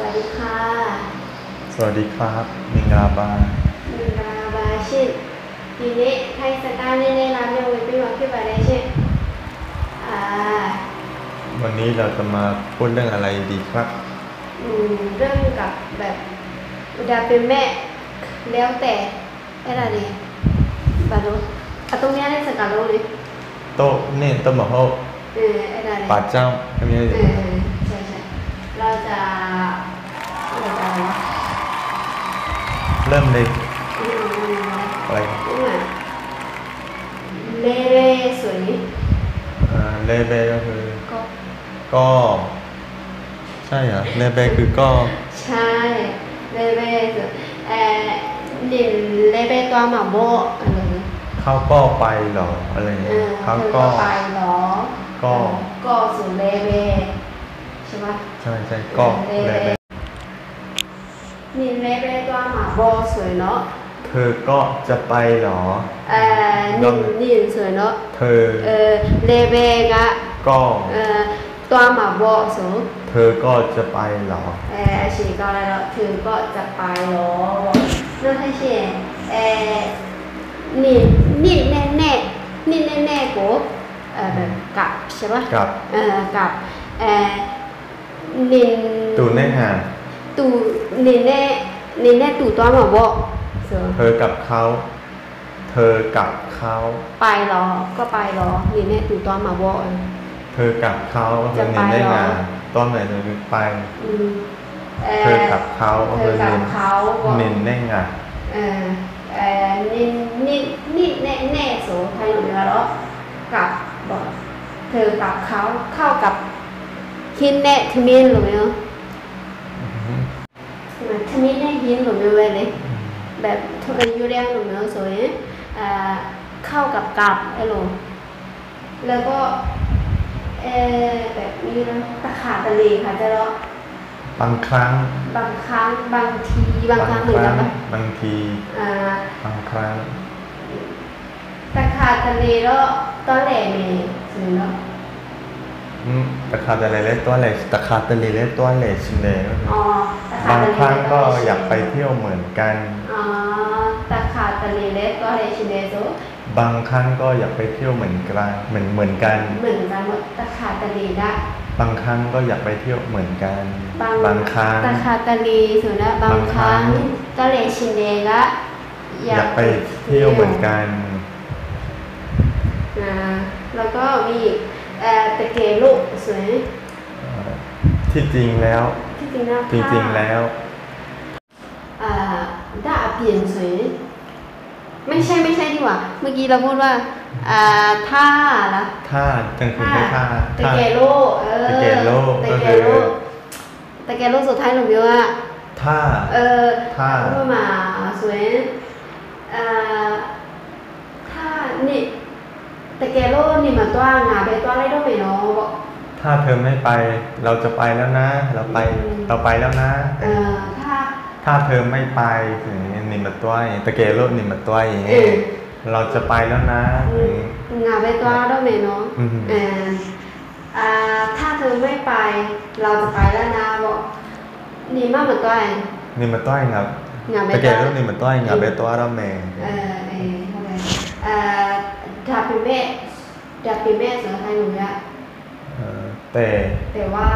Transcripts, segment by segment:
วัสดีค่ะสวัสดีครับมิงราบามิงราบาชิทีนี้ไทยสตาร์ในร้านยังไม่เป็นวันที่บาได้ชิวันนี้เราจะมาพูดเรื่องอะไรดีครับเรื่องกับแบบอุดาเป็นแม่แล้วแต่อะไรเนี่ยบาโลตรงนี้ได้สักการโลเลยโต๊ะเนี่ยโต๊ะหมอเขาอะไรป่าเจ้าไม่มีอะไรใช่เราจะอะไรวะเริ่มเลยอะไรเลเล่สวยเลเบก็คือก็ใช่เหรอเลเบคือก็ใช่เลเบ้หลินเลเบ้ตัวหมาโบอะไรเขาก็ไปหรออะไรเขาก็ไปหรอก็สุเลเบ้ใช่ไหมใช่ก็เลเบหลินเลเบ้ตัวหมาโบสวยเนาะเธอก็จะไปหรอหลินสวยเนาะเธอเลเบ้ก็ตัวหมาโบสวยเธอก็จะไปหรอฉีก็แล้วเธอก็จะไปหรอนั่นใช่ใช่นี่แน่กูแบบกับใช่ป่ะกับนินตูแน่ห่างตูนินแน่ตูตัวหมาโบเธอกับเขาไปหรอก็ไปหรอนินแน่ตูตัวหมาโบเธอกับเขาจะไปได้งานตอนไหนเธอไปเธอกับเขานินได้งานนินแน่โสไทยอยู่แล้วกับบอกเธอกับเขาเข้ากับคินแน่ทมินหรือไม่ทมินแน่ยินหรือไม่เลยแบบยูเรียงหรือไม่สวยเข้ากับไอ้หลงแล้วก็แบบนี้นะตะขาตะเลค่ะจะแล้วบางครั้งบางทีบางครั้งเหมือนกันปะบางทีบางครั้งตะขาตะเลแล้วตอนแหลเนี่ยสวยเนาะตะขาตะเลเล็กตัวเล็กตะขาตะเลเล็กตัวเล็กชินเดย์บางครั้งก็อยากไปเที่ยวเหมือนกันตะขาตะเลเล็กตัวเล็กชินเดย์บางครั้งก็อยากไปเที่ยวเหมือนกันเหมือนกันตะขาตะเลได้บางครั้งก็อยากไปเที่ยวเหมือนกันบางครั้งตะขาตะเลสุดแล้วบางครั้งก็เลยชินเดละอยากไปเที่ยวเหมือนกันแล้วก็มีตะเกียลูกสวยที่จริงแล้วด่าเปลี่ยนสวยไม่ใช่ดีกว่าเมื่อกี้เราพูดว่าท่าละจังคือไม่ท่าตะเกียโลตะเกียโลสุดท้ายหนูว่าท่าพูดมาสวยท่านี่ตะเกียโลนี่มาตัวงาไปตัวอะไรต้องไปเนาะถ้าเธอไม่ไปเราจะไปแล้วนะเราไปแล้วนะถ้าเธอไม่ไปถึงนิมตัวตะเกียโลนิมตัวอย่างงี้เราจะไปแล้วนะงาไปตัวต้องไปเนาะถ้าเธอไม่ไปเราจะไปแล้วนะบอกนี่มากเหมือนตัวนี่มาต้อยงับตะเกียบรูปนี่มาต้อยงับเบตัวเราเมย์ดาบเป็นแม่สอนให้หนูอะแต่ว่า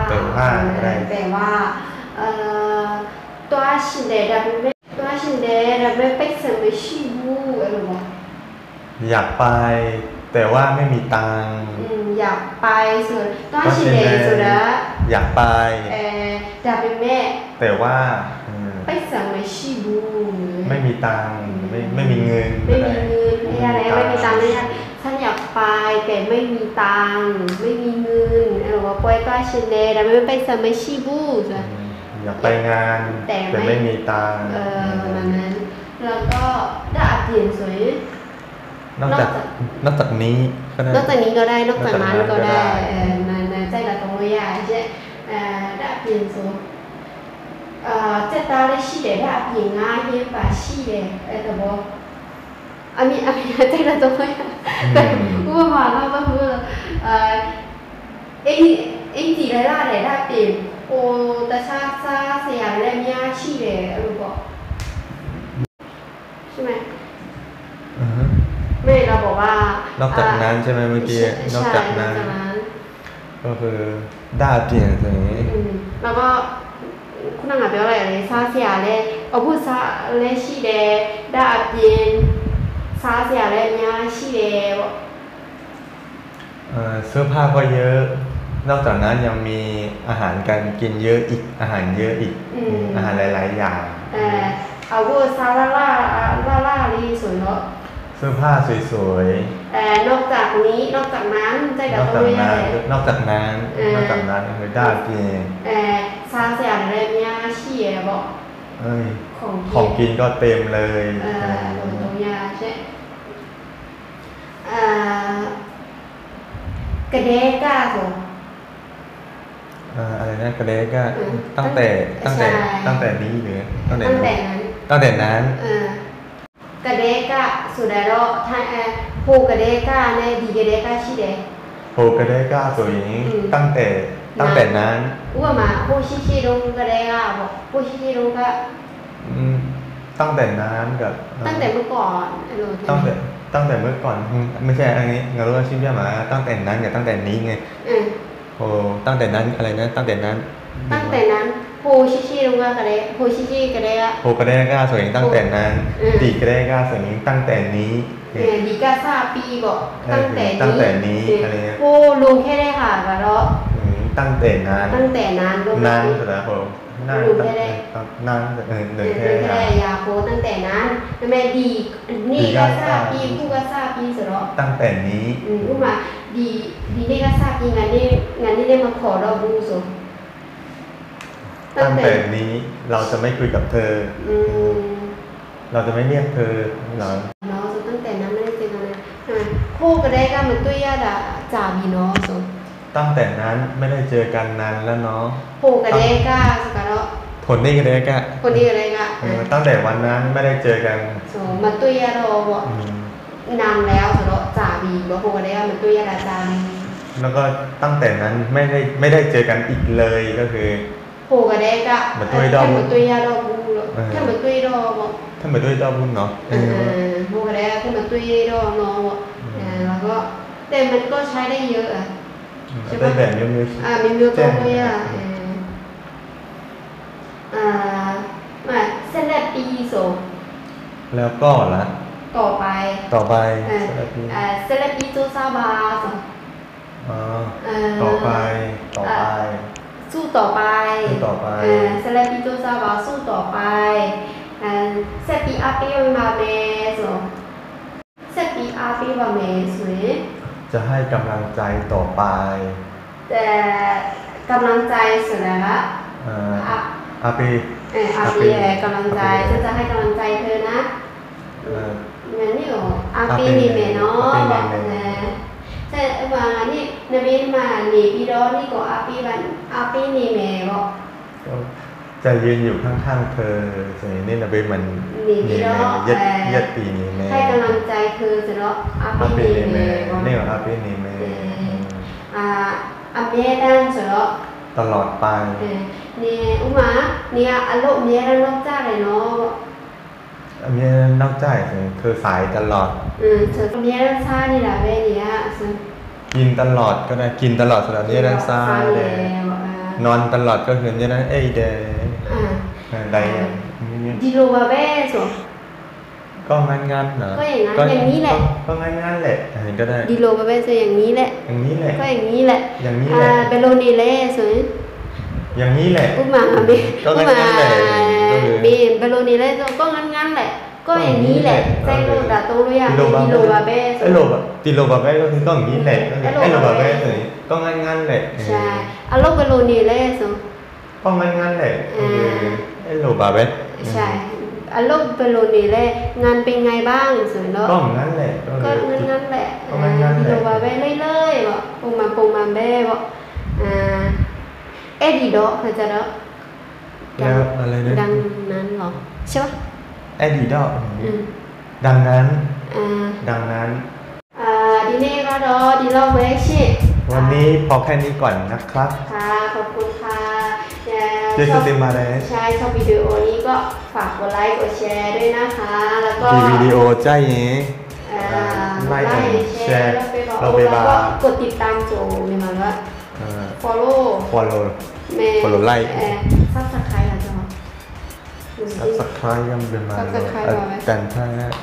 ตัวชินเดดาเป็นแม่ไปเสริมไปชิบูอะไรวะอยากไปแต่ว่าไม่มีตังอยากไปสุดตัวชินเดสุดละอยากไปดาเป็นแม่แต่ว่าไปเสริมไปชิบูไม่มีตังไม่มีเงินอะไรไม่มีตังเลยฉันอยากไปแต่ไม่มีตังไม่มีเงินอะไรวะป่วยตัวชินเดดาไม่ไปเสริมไปชิบูจ้ะอยากไปงานแต่ไม่มีตังประมาณนั้นแล้วก็ดาบเปลี่ยนสวยนอกจากนี้ก็ได้นอกจากนั้นก็ได้ในใจละตรงนี้ใช่ดาบเปลี่ยนสวยจะตาได้ชีเดดาบเปลี่ยนง่ายเยี่ยมป่าชีเดแต่บอกอันนี้ใจละตรงนี้แต่ว่ามาแล้วก็คือเอ็งจีได้เปลี่ยนโอตาชาซาเสียရှိတယ်အဲ့လိုပေါ့ใช่ไหมไม่เราบอกว่านอกจากนั้นใช่ไหมเมื่อกี้นอกจากนั้นก็คือด้าเปลี่ยนอย่างนี้แล้วก็คุณนั่งอ่ะပြောလိုက်ရတယ်စားစရာလဲအခုစားလဲရှိတယ်ဒါအပြင်စားစရာလဲအများရှိတယ်ပေါ့เสื้อผ้าก็เยอะนอกจากนั้นยังมีอาหารการกินเยอะอีกอาหารเยอะอีกอาหารหลายๆอย่างအခုစားလာလေးဆိုရင်တော့เสื้อผ้าสวยๆนอกจากนั้นใจกับตัวเองนอกจากนั้นคือด้าเปลี่ยนစားစရာလည်းများရှိရပေါ့ของกินก็เต็มเลยตรงยาใช่กระเดกะဆိုอะไรนะกระเดกะตั้งแต่นี้หรือตั้งแต่นั้นกระเดกะဆိုတော့ဟိုကလေးကနဲ့ဒီကလေးကရှိတယ်ဟိုကလေးကဆိုရင်ตั้งแต่นั้นဥပမာဟိုရှိတုန်းကလေးကပေါ့ဟိုရှိတုန်းကตั้งแต่นั้นกับตั้งแต่เมื่อก่อนအဲ့လိုตั้งแต่เมื่อก่อนไม่ใช่อันนี้งั้นเราชิมมาตั้งแต่นั้นกับตั้งแต่นี้ไงโอ้ตั้งแต่นั้นอะไรนะตั้งแต่นั้นဟိုရှိတုန်းကလေးဟိုရှိကလေးကโหกระเดกะဆိုရင်ตั้งแต่นั้นตีกระเดกะဆိုရင်ตั้งแต่นี้ဒီကစားပြီးပေါ့ตั้งแต่นี้อะไรเงี้ยဟိုลงแค่ได้ค่ะကတော့ตั้งแต่นั้นนั้นสุดแล้วโหนั่นหนึ่งแค่ยาโคตั้งแต่นั้นแม่ดีนี่ก็ทราบปีผู้ก็ทราบปีสุดแล้วตั้งแต่นี้ဥမာဒီနေ့ကစားပြီးငါနေ့လည်းမခေါ်တော့ဘူးဆိုตั้งแต่นี้เราจะไม่คุยกับเธอเราจะไม่เรียกเธอเนาะตั้งแต่นั้นไม่ได้เจอกันเลยคู่ก็ได้ก็มันตุ้ยอะจ่าบีเนาะส่ตั้งแต่นั้นไม่ได้เจอกันนานแล้วเนาะคู่ก็ได้ก็สกัดแล้วคนนี้ก็ได้ก็ตั้งแต่วันนั้นไม่ได้เจอกันส่มันตุ้ยอะเราบอกนานแล้วสำหรับจ่าบีบอกคู่ก็ได้ก็มันตุ้ยอะจ่าบีแล้วก็ตั้งแต่นั้นไม่ได้เจอกันอีกเลยก็คือဟိုကလေးကမတွေ့တော့ဘူးမတွေ့ရတော့ဘူးလို့ထပ်မတွေ့တော့ပေါ့ထပ်မတွေ့တော့ဘူးเนาะဟိုကလေးကထပ်မတွေ့တော့เนาะပေါ့แล้วก็แต่มันก็ใช้ได้เยอะใช่ป่ะแบบမျိုးမျိုးမျိုးก็ไม่อ่ะมาเส้นแรกปีส่งแล้วก็ละต่อไปเส้นแรกปีโจซาบาส่งต่อไปสู้ต่อไปสลับปีโตซาบาสู้ต่อไปเซปีอาเปียวมาเมสเซปีอาเปียวมาเมสจะให้กำลังใจต่อไปแต่กำลังใจสุดแล้วละอาปีกำลังใจฉันจะให้กำลังใจเธอนะงั้นนี่หรออาปีนี่เมเนาะแต่ว่านี่นบีมาหนีพี่ร้อนนี่ก็อาปีนี่แม่บอกจะยืนอยู่ข้างๆเธอสิ่งนี้นบีมันหนีพี่ร้อนยัดปีนี่แม่ให้กำลังใจเธอเสร็จแล้วอาปีนี่แม่นี่เหรออาปีนี่แม่อาเมียด้านเสร็จแล้วตลอดไปนี่อุมาเนี่ยอารมณ์เมียด้านนอกจ้าเลยเนาะเมียนอกใจเธอสายตลอดเธอเมียด้านซ้ายนี่แหละเว้ยเนี่ยกินตลอดก็ได้กินตลอดสำหรับเมียด้านซ้ายเลยนอนตลอดก็คือเมียด้านเอเดใดดีโลบาเบ้ส่วนก็งั้นๆเหรอก็อย่างนี้แหละก็งั้นๆแหละเห็นก็ได้ดีโลบาเบ้ส่วนอย่างนี้แหละก็อย่างนี้แหละเบโลนีเล่ส่วนอย่างนี้แหละอุมาก็งั้นๆแหละเบโลนีเล่ก็งั้นๆแหละก็อย่างนี้แหละใจโลดาโตโรยาดีโลบาเบ้ดีโลบาเบ้ก็คือก็อย่างนี้แหละไอโลบาเบ้ส่วนก็งั้นๆแหละใช่อารมณ์เบโลนีเล่ส่วนก็งั้นๆแหละไอโลบาเบ้ใช่อารมณ์เบโลนีเล่งานเป็นไงบ้างส่วนแล้วก็งั้นแหละก็งั้นแหละดีโลบาเบ้เรื่อยๆบอกปูมาเบ้บอกดีดอกเขาจะแล้วอะไรนะดังนั้นหรอใช่ปะดีดอกดังนั้นดีนี่ก็รอดีรอเวชิวันนี้พอแค่นี้ก่อนนะครับค่ะขอบคุณค่ะเจสติมาเลยใช่ชอบวิดีโอนี้ก็ฝากกดไลค์กดแชร์ด้วยนะคะ แล้วก็ดีวิดีโอใจนี้ไลค์แชร์แล้วก็กดติดตามโจมีมันว่า follow แม่ follow ไลค์ซับสไครต์เหรอจ๊ะซับสไครต์ยังเป็นมาแต่ใช่นะ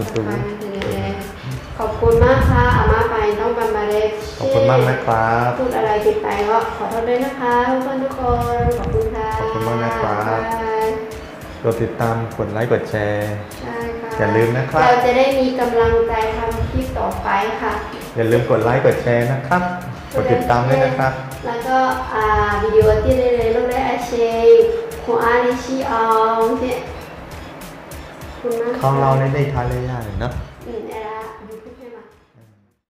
ขอบคุณมากค่ะอาม่าไปต้องบันมาเล็กขอบคุณมากนะครับพูดอะไรผิดไปก็ขอโทษด้วยนะคะทุกคนขอบคุณค่ะขอบคุณมากนะครับกดติดตามกดไลค์กดแชร์ใช่ค่ะอย่าลืมนะครับเราจะได้มีกำลังใจทำคลิปต่อไปค่ะอย่าลืมกดไลค์กดแชร์นะครับกดติดตามด้วยนะครับแล้วก็วิดีโอที่ได้ลงได้อาเชยหัวอาลิชีอองเนี่ยคุณมากของเราในได้ทานเลยใหญ่เนาะ